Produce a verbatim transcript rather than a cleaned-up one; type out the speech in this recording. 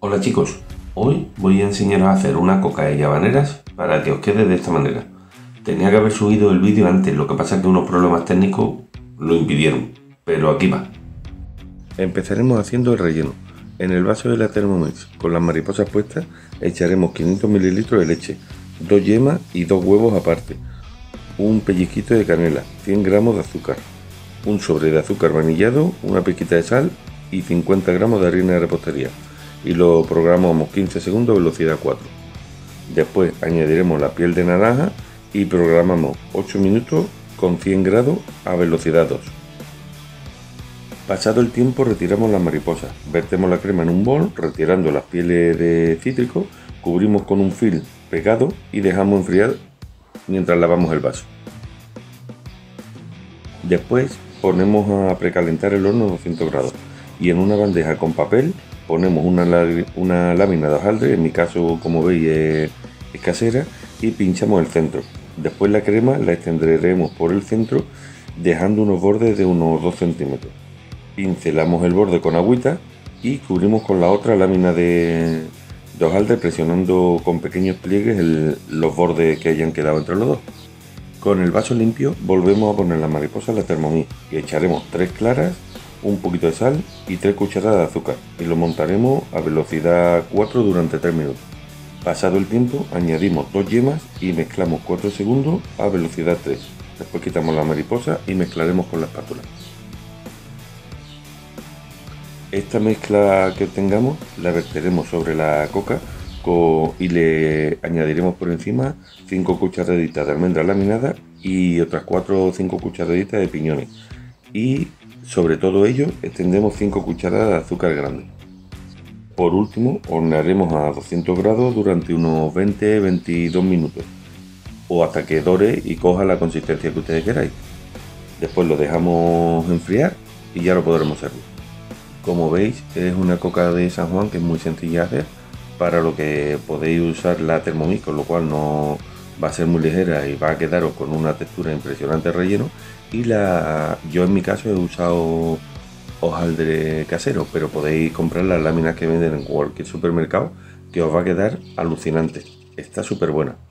Hola chicos, hoy voy a enseñaros a hacer una coca de habaneras para que os quede de esta manera. Tenía que haber subido el vídeo antes, lo que pasa es que unos problemas técnicos lo impidieron, pero aquí va. Empezaremos haciendo el relleno. En el vaso de la Thermomix, con las mariposas puestas, echaremos quinientos mililitros de leche, dos yemas y dos huevos aparte, un pellizquito de canela, cien gramos de azúcar, un sobre de azúcar vanillado, una pizquita de sal y cincuenta gramos de harina de repostería. Y lo programamos quince segundos a velocidad cuatro. Después añadiremos la piel de naranja y programamos ocho minutos con cien grados a velocidad dos. Pasado el tiempo retiramos las mariposas, vertemos la crema en un bol, retirando las pieles de cítrico, cubrimos con un film pegado y dejamos enfriar mientras lavamos el vaso. Después ponemos a precalentar el horno a doscientos grados y en una bandeja con papel ponemos una, una lámina de hojaldre, en mi caso como veis es, es casera, y pinchamos el centro. Después la crema la extenderemos por el centro dejando unos bordes de unos dos centímetros. Pincelamos el borde con agüita y cubrimos con la otra lámina de, de hojaldre presionando con pequeños pliegues el, los bordes que hayan quedado entre los dos. Con el vaso limpio volvemos a poner la mariposa en la Thermomix y echaremos tres claras, un poquito de sal y tres cucharadas de azúcar y lo montaremos a velocidad cuatro durante tres minutos. Pasado el tiempo añadimos dos yemas y mezclamos cuatro segundos a velocidad tres. Después quitamos la mariposa y mezclaremos con la espátula. Esta mezcla que obtengamos la verteremos sobre la coca y le añadiremos por encima cinco cucharaditas de almendra laminada y otras cuatro o cinco cucharaditas de piñones, y sobre todo ello extendemos cinco cucharadas de azúcar grande. Por último hornearemos a doscientos grados durante unos veinte a veintidós minutos o hasta que dore y coja la consistencia que ustedes queráis. Después lo dejamos enfriar y ya lo podremos servir. Como veis, es una coca de San Juan que es muy sencilla de hacer, para lo que podéis usar la Thermomix, con lo cual no va a ser muy ligera y va a quedaros con una textura impresionante de relleno. Y la, yo en mi caso he usado hojaldre casero, pero podéis comprar las láminas que venden en cualquier supermercado, que os va a quedar alucinante. Está súper buena.